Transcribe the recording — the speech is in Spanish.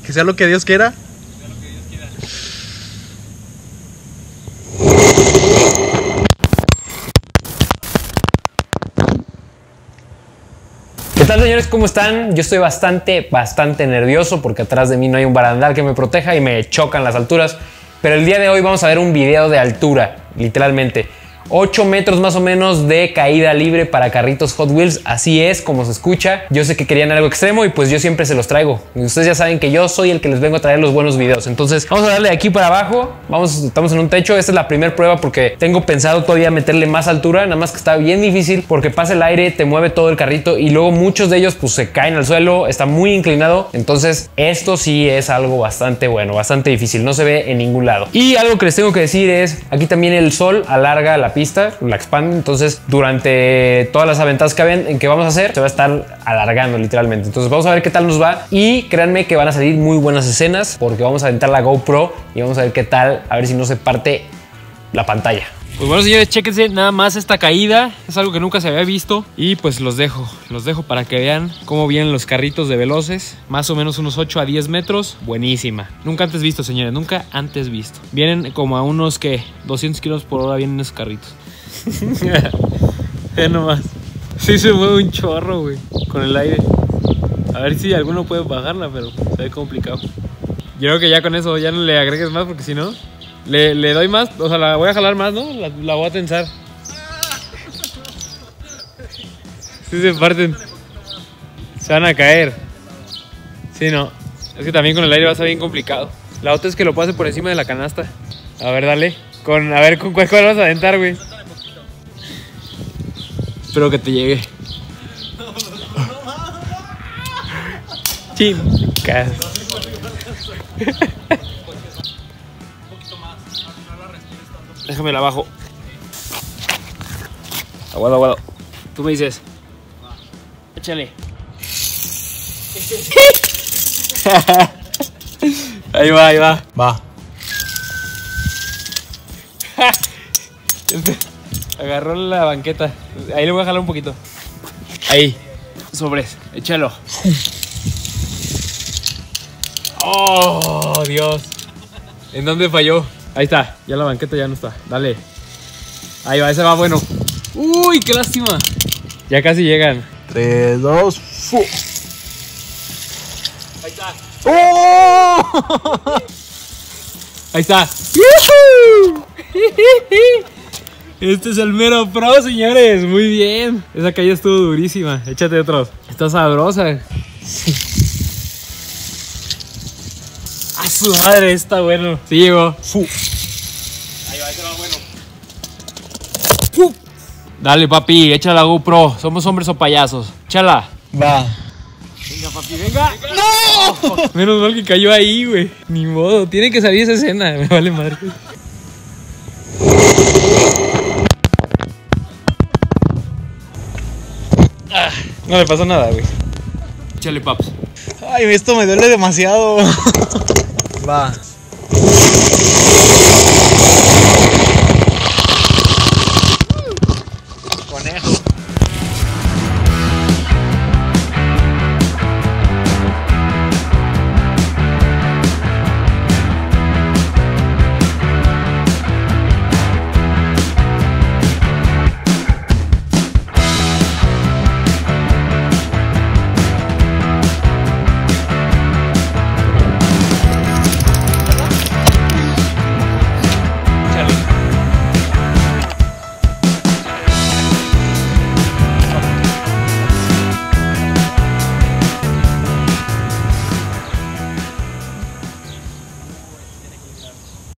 Que sea lo que Dios quiera. ¿Qué tal, señores? ¿Cómo están? Yo estoy bastante nervioso porque atrás de mí no hay un barandal que me proteja y me chocan las alturas. Pero el día de hoy vamos a ver un video de altura, literalmente. 8 metros más o menos de caída libre para carritos Hot Wheels, así es como se escucha. Yo sé que querían algo extremo y pues yo siempre se los traigo. Y ustedes ya saben que yo soy el que les vengo a traer los buenos videos. Entonces vamos a darle de aquí para abajo. Estamos en un techo, esta es la primera prueba porque tengo pensado todavía meterle más altura. Nada más que está bien difícil porque pasa el aire, te mueve todo el carrito y luego muchos de ellos pues se caen al suelo, está muy inclinado. Entonces esto sí es algo bastante bueno, bastante difícil, no se ve en ningún lado. Y algo que les tengo que decir es, aquí también el sol alarga la pista, la expande, entonces durante todas las aventadas que vamos a hacer se va a estar alargando literalmente. Entonces vamos a ver qué tal nos va y créanme que van a salir muy buenas escenas porque vamos a aventar la GoPro y vamos a ver qué tal, a ver si no se parte la pantalla. Pues bueno, señores, chéquense nada más esta caída, es algo que nunca se había visto y pues los dejo para que vean cómo vienen los carritos de veloces, más o menos unos 8 a 10 metros, buenísima. Nunca antes visto, señores, nunca antes visto. Vienen como a unos, ¿qué? 200 kilómetros por hora vienen esos carritos. Ya nomás. Sí se mueve un chorro, güey, con el aire. A ver si alguno puede bajarla, pero se ve complicado. Yo creo que ya con eso ya no le agregues más porque si no... Le doy más, o sea, la voy a jalar más, ¿no? La voy a tensar. Sí se parten. Se van a caer. Sí, no. Es que también con el aire va a ser bien complicado. La otra es que lo pase por encima de la canasta. A ver, dale. A ver, ¿con cuál vas a aventar, güey? Espero que te llegue. Chicas. Déjame la abajo. Aguado, aguado. Tú me dices. Échale. Ahí va, ahí va. Va. Agarró la banqueta. Ahí le voy a jalar un poquito. Ahí. Sobres. Échalo. Oh, Dios. ¿En dónde falló? Ahí está, ya la banqueta ya no está. Dale. Ahí va, ese va bueno. Uy, qué lástima. Ya casi llegan. 3, 2, ¡fu! Ahí está. ¡Oh! Ahí está. Este es el mero pro, señores. Muy bien. Esa caída estuvo durísima. Échate otros. Está sabrosa. A su madre, está bueno. Sí llegó. ¡Fu! Ahí va, ese va bueno. Dale, papi, echa la GoPro. Somos hombres o payasos. Échala. Va. Venga, papi, venga. ¡No! Menos mal que cayó ahí, güey. Ni modo, tiene que salir esa escena. Me vale madre. No le pasó nada, güey. Échale, paps. Ay, esto me duele demasiado. Va.